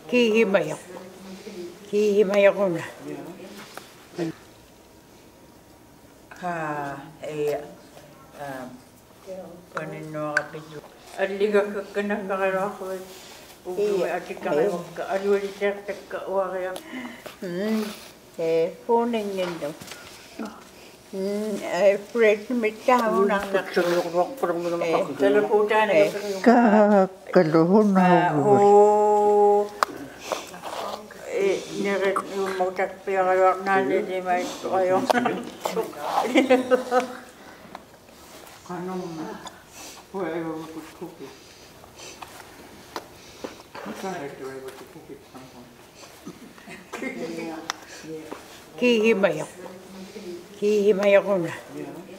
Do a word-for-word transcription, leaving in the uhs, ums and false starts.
Kihimaya. Kihimaya ko na. Ha, eh, panino ka pito. Aliga ka ka nakakala ko. Uwi ati ka ka aliwali siya ka uwari. Hmm, eh, phoning nindo. Hmm, eh, Fred mitahon ang Nagsulok parang mo naman ako. Talaputan eh. Kakaluhon na ako. Oh. Eh, niret yung magtakpiya kayo na hindi may ito kayo. Anong why I will put cookies? I'm trying to able to cook it sometime. Kihimaya. Kihimaya ko na. Yeah.